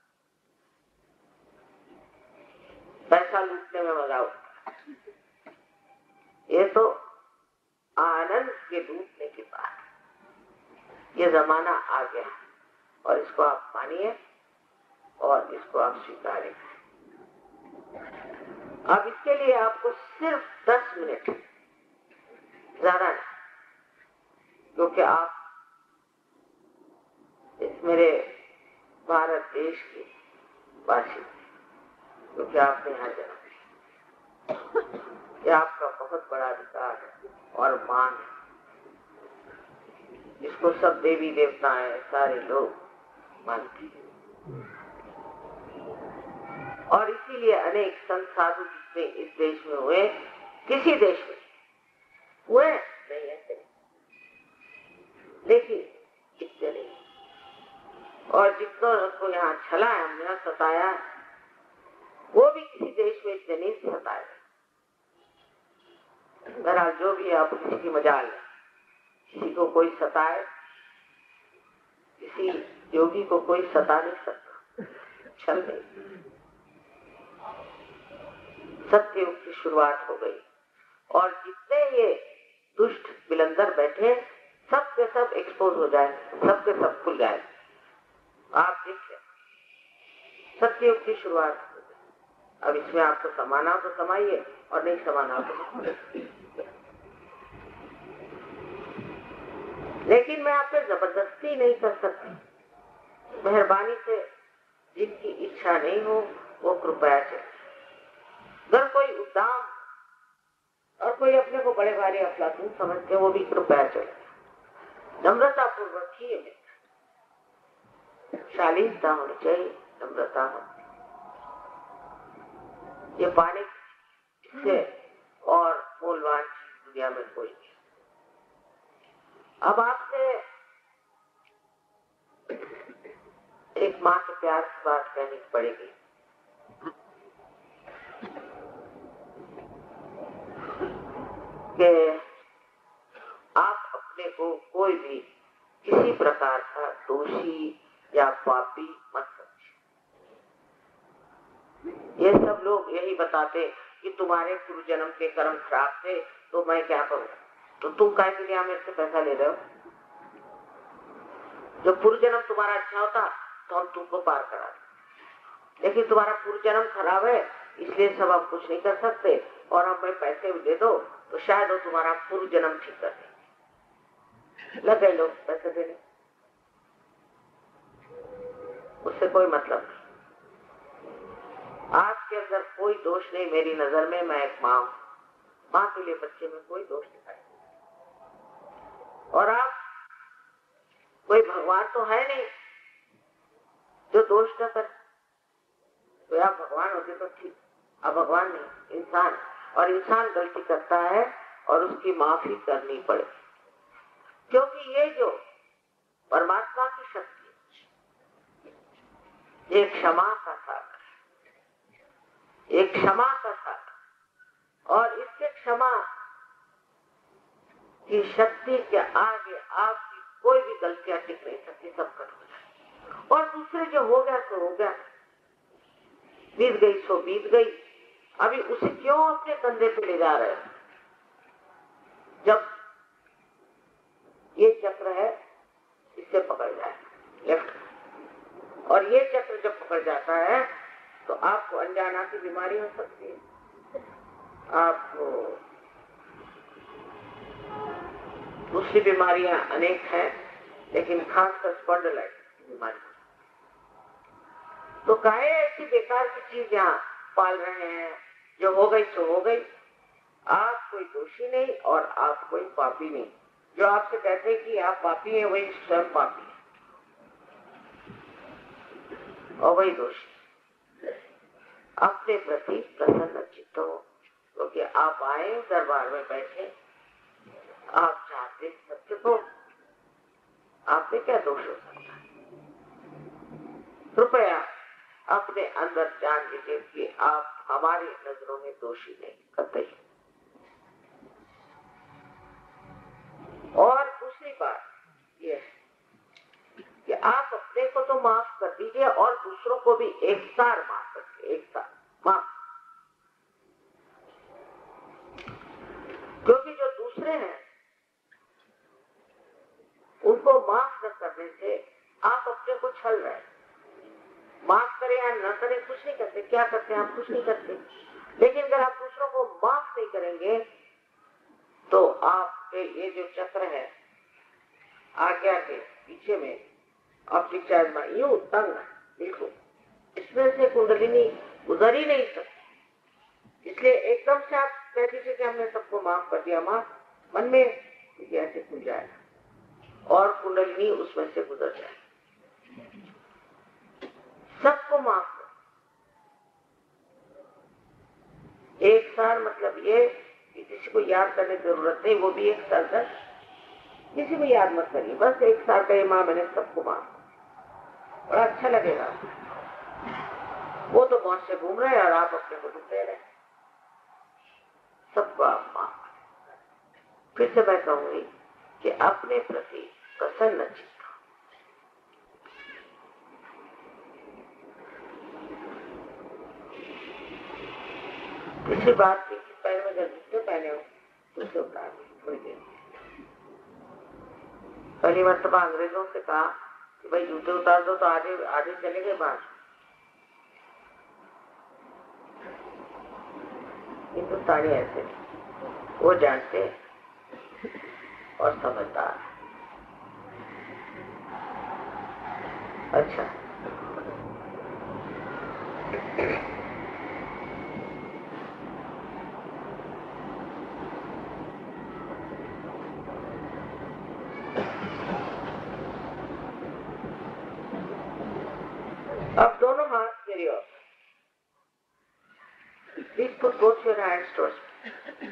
Speaker 1: पैसा लूटने में मजा उठा। ये तो आनंद के लूटने की बात है। ये जमाना आ गया और इसको आप मानिए और इसको आप स्वीकारें। अब इसके लिए आपको सिर्फ 10 मिनट, ज्यादा नहीं, क्योंकि आप इस मेरे भारत देश के वासी, क्योंकि आपने यहाँ जन्म लिया, ये आपका बहुत बड़ा अधिकार है और मान है। इसको सब देवी देवताएं सारे लोग मानते हैं और इसीलिए अनेक संत साधु जितने इस देश में हुए, किसी देश में हुए नहीं ऐसे, लेकिन इतने नहीं। और जितनों को यहाँ छला है, हमने सताया, वो भी किसी देश में इतने नहीं सताए। बहरहाल जो भी है, आप किसी की मजाल है, किसी को कोई सताए, किसी योगी को कोई सता नहीं सकता, छल नहीं। सत्ययुग की शुरुआत हो गई और जितने ये दुष्ट बिलंदर बैठे, सब के सब एक्सपोज हो जाए, सब के सब खुल जाए। आप देखिए, सत्ययुग की शुरुआत हो गई। अब इसमें आपको समाना तो समाइए और नहीं समाना तो, लेकिन मैं आप पे जबरदस्ती नहीं कर सकती। मेहरबानी से जिनकी इच्छा नहीं हो वो कृपया चले। अगर कोई उद्दाम और कोई अपने को बड़े भारी अफलातून समझते, वो भी कृपया चले। नम्रता पूर्वक ही है, शालीनता होनी चाहिए, नम्रता होनी। ये पाने से और मूलवान चीज दुनिया में कोई नहीं। अब आपसे एक माँ के प्यार की बात कहनी पड़ेगी। कि आप अपने को कोई भी किसी प्रकार का दोषी या पापी मत समझिए। ये सब लोग यही बताते कि तुम्हारे पूर्व जन्म के कर्म खराब थे, तो मैं क्या करूं? तो तुम काहे के लिए मेरे से पैसा ले रहे हो? जब पूर्व जन्म तुम्हारा अच्छा होता तो हम तुमको पार करा दें, लेकिन तुम्हारा पूर्व जन्म खराब है, इसलिए सब हम कुछ नहीं कर सकते और हमें पैसे भी दे दो तो शायद वो तुम्हारा पूर्व जन्म ठीक कर दे। लग गए लोग पैसे देने, उससे कोई मतलब नहीं। आपके अंदर कोई दोष नहीं, मेरी नजर में मैं एक माँ हूं। माँ के लिए बच्चे में कोई दोष दिखाई और आप कोई भगवान तो है नहीं जो दोष न करे। तो आप भगवान होते तो ठीक, अब भगवान नहीं, इंसान, और इंसान गलती करता है और उसकी माफी करनी पड़े, क्योंकि ये जो परमात्मा की शक्ति, ये क्षमा का सागर, एक क्षमा का सागर, और इसके क्षमा की शक्ति के आगे आपकी कोई भी गलतियां टिक नहीं सकती, सब कट हो जाए। और दूसरे जो हो गया सो हो गया, बीत गई सो बीत गई, अभी उसे क्यों अपने कंधे पे ले जा रहे हो? जब ये चक्र है इससे पकड़ जाए लेफ्ट, और ये चक्र जब पकड़ जाता है तो आपको अनजाना की बीमारी हो सकती है, आपको दूसरी बीमारियां अनेक हैं, लेकिन खासकर स्पॉन्डिलाइटिस बीमारी। तो काहे ऐसी बेकार की चीज यहाँ पाल रहे हैं? जो हो गई सो हो गई। आप कोई दोषी नहीं और आप कोई पापी नहीं। जो आपसे कहते हैं कि आप पापी हैं, वही स्वयं पापी है और वही दोषी। अपने प्रति प्रसन्न चित्त हो, क्योंकि आप आए दरबार में बैठे, आप चाहते सत्य को, आपने क्या दोष हो सकता है? कृपया अपने अंदर जान लीजिए कि आप हमारी नजरों में दोषी नहीं करते। और दूसरी बात यह है आप अपने को तो माफ कर दीजिए और दूसरों को भी एक साथ माफ करके, एक साथ माफ। क्योंकि जो दूसरे हैं उनको माफ न करने से आप अपने को छल रहे हैं। माफ करें या न करें कुछ नहीं करते, क्या करते हैं आप? कुछ नहीं करते। लेकिन अगर आप दूसरों को माफ नहीं करेंगे तो आपके ये जो चक्र है आज्ञा के पीछे में आपकी चार्मा यूं तंग बिल्कुल, इसमें से कुंडलिनी गुजर ही नहीं सकती। इसलिए एकदम से आप कह दीजिए कि हमने सबको माफ कर दिया, माफ मन में ऐसे खुल जाएगा और कुंडलिनी उसमें से गुजर जाएगी। सबको माफ कर, एक सार मतलब ये कि किसी को याद करने की जरूरत नहीं, वो भी एक सरदर्श, किसी को याद मत करिए, बस एक सार कहे माँ मैंने सबको माफ, बड़ा अच्छा लगेगा। वो तो मौज से घूम रहे हैं और आप अपने को दुख दे रहे हैं। सबको आप माफ। फिर से मैं कहूंगी कि अपने प्रति प्रसन्न चित्त, किसी बात की पैर में अगर जूते पहने हो तो उसे उतार थोड़ी देर। पहली मर्तबा अंग्रेजों से कहा कि भाई जूते उतार दो तो आधे आधे चले गए बाहर। हिंदुस्तानी ऐसे वो जानते और समझदार। अच्छा, अब दोनों हाथ मेरी ओर। Please put both your hands towards me.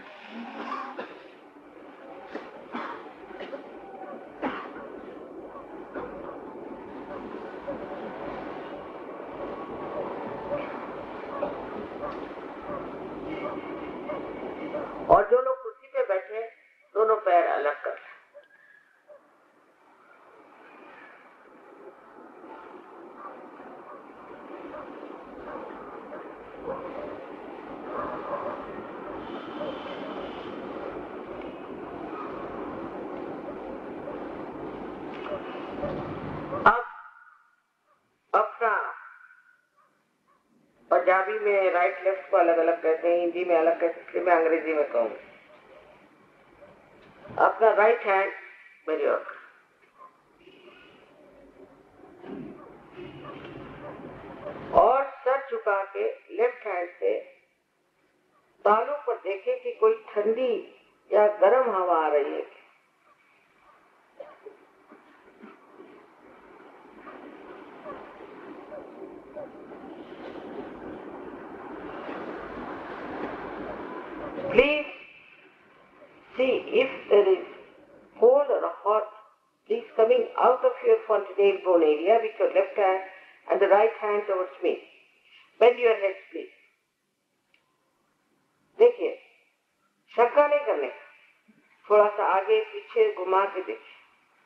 Speaker 1: और जो लोग कुर्सी पे बैठे दोनों पैर अलग कर। पंजाबी में राइट लेफ्ट को अलग अलग कहते हैं, हिंदी में अलग कहते हैं, इसलिए मैं अंग्रेजी में कहूँ। अपना राइट हैंड मेरी ओर और सर झुका के लेफ्ट हैंड से तालू पर देखें कि कोई ठंडी या गर्म हवा आ रही है। Please see if there is cold or hot breeze coming out of your fontanelle bone area with your left hand and the right hand towards me. Bend your head, please. देखिए, शक्का नहीं करने, थोड़ा सा आगे पीछे घुमा के देखिए।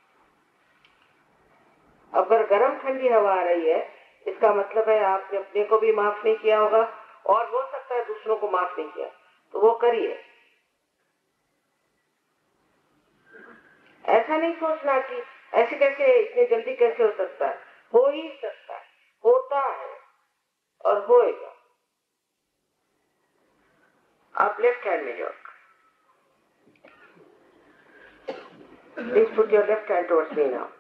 Speaker 1: अगर गर्म ठंडी हवा आ रही है इसका मतलब है आपने अपने को भी माफ नहीं किया होगा और हो सकता है दूसरों को माफ नहीं किया, तो वो करिए। ऐसा नहीं सोचना कि ऐसे कैसे इतने जल्दी कैसे हो सकता है, हो ही सकता है, होता है और होएगा। आप लेफ्ट हैंड में जाओ। Please put your left hand towards me now.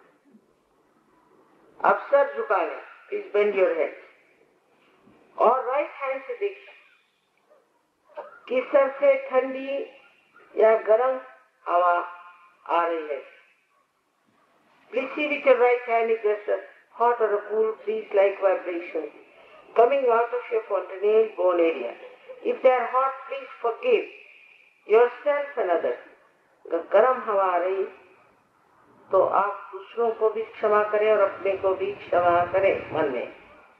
Speaker 1: अब सर झुका लें, प्लीज बेंड योर हेड और राइट हैंड से देखिए कि सर से ठंडी या गर्म हवा आ रही है। Please see with your right hand if there's a hot or a cool breeze-like vibration coming out of your fontanelle bone area. If they are hot, please forgive yourself and others. अगर गर्म हवा आ रही तो आप दूसरों को भी क्षमा करें और अपने को भी क्षमा करें मन में।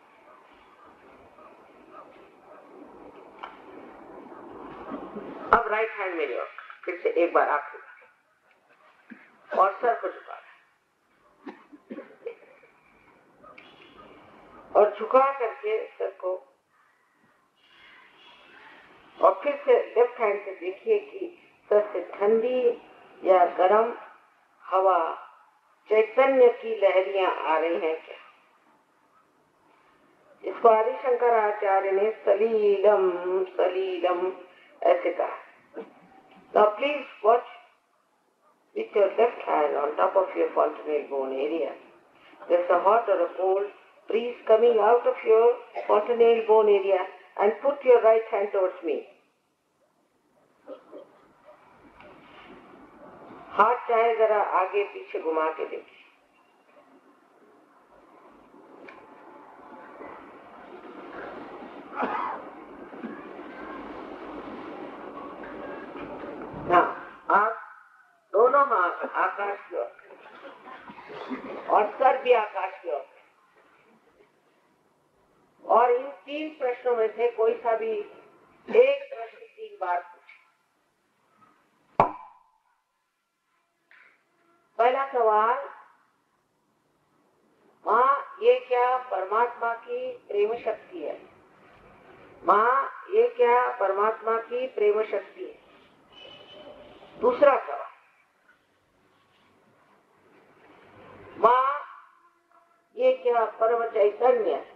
Speaker 1: अब राइट हैंड मेरी ओर फिर से एक बार आखिरी और सर को झुका और झुका करके सर को, और फिर से लेफ्ट हैंड से देखिए कि सर से ठंडी या गर्म हवा, चैतन्य की लहरियां आ रही हैं क्या। इसको आदि शंकराचार्य ने सलीलम सलीलम ऐसे कहा। Now please watch with your left hand on top of your fontanelle bone area. There's a hot or a cold breeze coming out of your fontanelle bone area, and put your right hand towards me. हाथ चाहे जरा आगे पीछे घुमा के देखिए। आप दोनों हाथ आकाश की ओर और सर भी आकाश की ओर, और इन 3 प्रश्नों में से कोई सा भी एक प्रश्न 3 बार पूछे। पहला सवाल, माँ ये क्या परमात्मा की प्रेम शक्ति है? माँ ये क्या परमात्मा की प्रेम शक्ति है? दूसरा सवाल, माँ ये क्या परम चैतन्य है?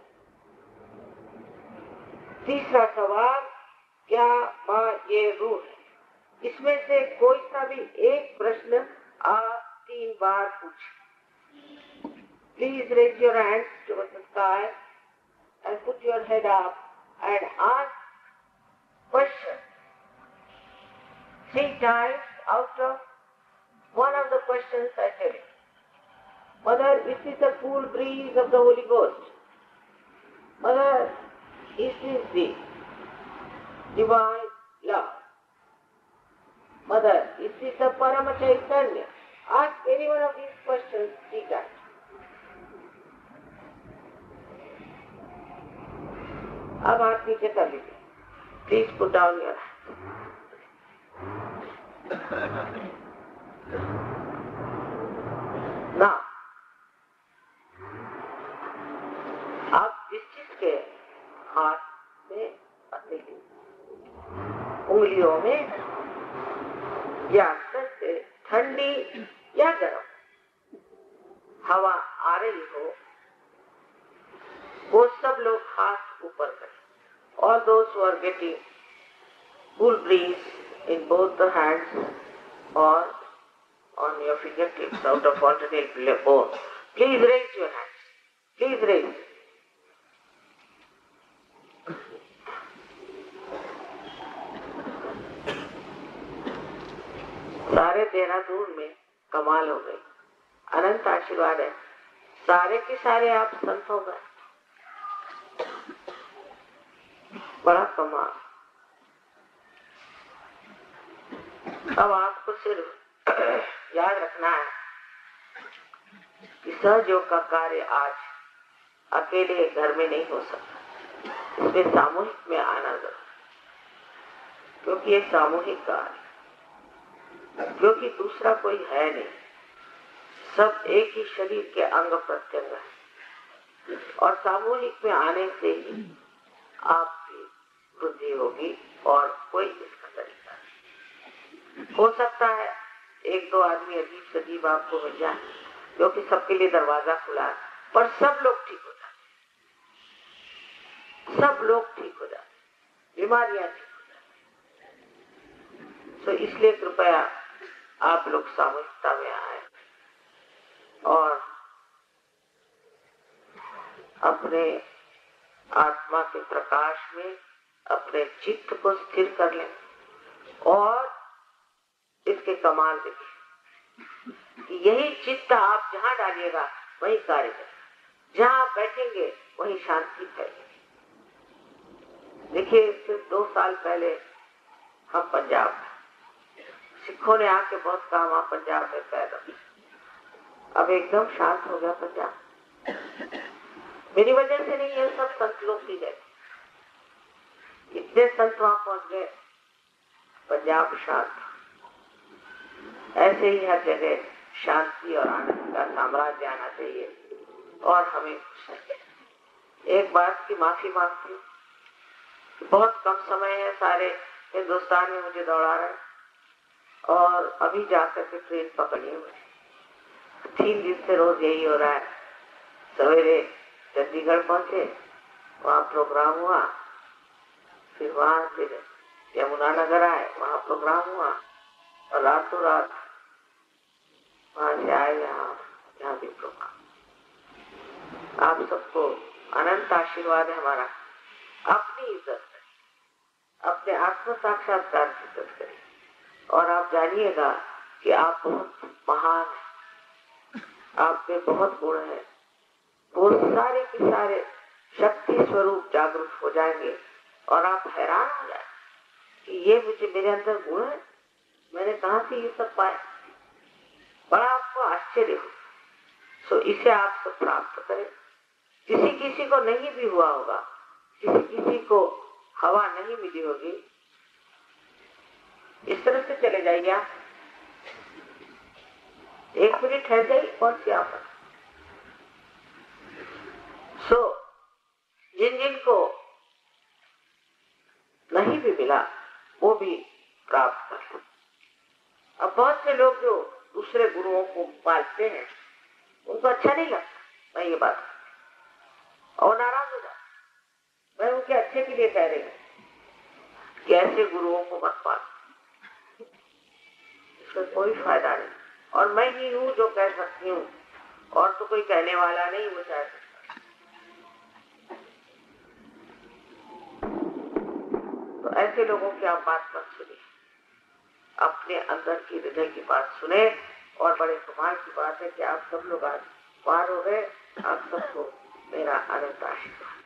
Speaker 1: तीसरा सवाल, क्या माँ ये रूह है? इसमें से कोई सा भी एक प्रश्न आप 3 बार पूछें। Please raise your hands towards the sky and put your head up and ask question 3 times out of one of the questions I tell you. Mother, is this the cool breeze of the Holy Ghost? Mother, is this the divine love? Mother, is this the Parama Chaitanya? Ask any one of these questions 3 times. अब हाथ नीचे कर लीजिए। Please put down your hands. Now, आप जिस चीज के हाथ में अपनी उंगलियों में या सर से ठंडी या गर्म हवा आ रही हो, वो सब लोग हाथ ऊपर करें। All those who are getting cool breeze in both the hands or on your fingertips out of fontanelle bone, please raise your hands. Please raise. सारे देहरादून में कमाल हो गई, अनंत आशीर्वाद है। सारे के सारे आप संत हो गए, बड़ा कमाल। अब आपको सिर्फ याद रखना है कि सहयोग का कार्य आज अकेले घर में नहीं हो सकता, इसमें सामूहिक में आना जरूर, क्योंकि ये सामूहिक कार्य, क्योंकि दूसरा कोई है नहीं, सब एक ही शरीर के अंग प्रत्यंग है, और सामूहिक में आने से ही आपकी वृद्धि होगी और कोई इसका तरीका नहीं। हो सकता है 1-2 आदमी अजीब से अजीब आपको मिल जाए, क्योंकि सबके लिए दरवाजा खुला है, पर सब लोग ठीक हो जाते, सब लोग ठीक हो जाते, बीमारियां ठीक हो जाती। तो इसलिए कृपया आप लोग सामूहिकता में आए और अपने आत्मा के प्रकाश में अपने चित्त को स्थिर कर लें और इसके कमाल देखिए। यही चित्त आप जहां डालिएगा वही कार्य करेगा, जहां आप बैठेंगे वही शांति फैलेगी। देखिए, सिर्फ 2 साल पहले हम पंजाब, सिखों ने आके बहुत काम आप पंजाब में पैदा, अब एकदम शांत हो गया पंजाब। मेरी वजह से नहीं है, सब संत लोग की गए, इतने संत वहां पहुंच गए, पंजाब शांत। ऐसे ही हर जगह शांति और आनंद का साम्राज्य आना चाहिए और हमें एक बात की माफी मांगती हूँ। बहुत कम समय है, सारे हिंदुस्तान में मुझे दौड़ा रहे और अभी जाकर के ट्रेन पकड़ी हुई। 3 दिन से रोज यही हो रहा है। सवेरे चंडीगढ़ पहुंचे, वहाँ प्रोग्राम हुआ, फिर वहाँ से यमुनानगर आए, वहाँ प्रोग्राम हुआ और रातों रात वहाँ से आए यहाँ भी प्रोग्राम। आप सबको अनंत आशीर्वाद है हमारा। अपनी इज्जत करें, अपने आत्म साक्षात्कार की इज्जत करें और आप जानिएगा कि आप बहुत महान हैं, आप में बहुत गुण है। वो सारे के सारे शक्ति स्वरूप जागरूक हो जाएंगे और आप हैरान हो जाएंगे कि ये मेरे अंदर गुण है, मैंने कहाँ से ये सब पाया। बड़ा आपको आश्चर्य हो। सो इसे आप सब प्राप्त करें। किसी किसी को नहीं भी हुआ होगा, किसी किसी को हवा नहीं मिली होगी, इस तरह से चले जाइए आप। 1 मिनट ठहर जाइए और क्या पर। सो जिन जिन को नहीं भी मिला वो भी प्राप्त कर। अब बहुत से लोग जो दूसरे गुरुओं को पालते हैं उनको अच्छा नहीं लगता, मैं ये बात और नाराज हो जाता। मैं उनके अच्छे के लिए कह रही हूँ कि ऐसे गुरुओं को मत पालो, इसका कोई फायदा नहीं। और मैं ही हूँ जो कह सकती हूँ, और तो कोई कहने वाला नहीं वो चाहे। तो ऐसे लोगों की आप बात मत सुनिए, अपने अंदर की हृदय की बात सुने। और बड़े कमाल की बात है कि आप सब लोग आज पार हो गए। आप सबको मेरा अनंत आशीर्वाद।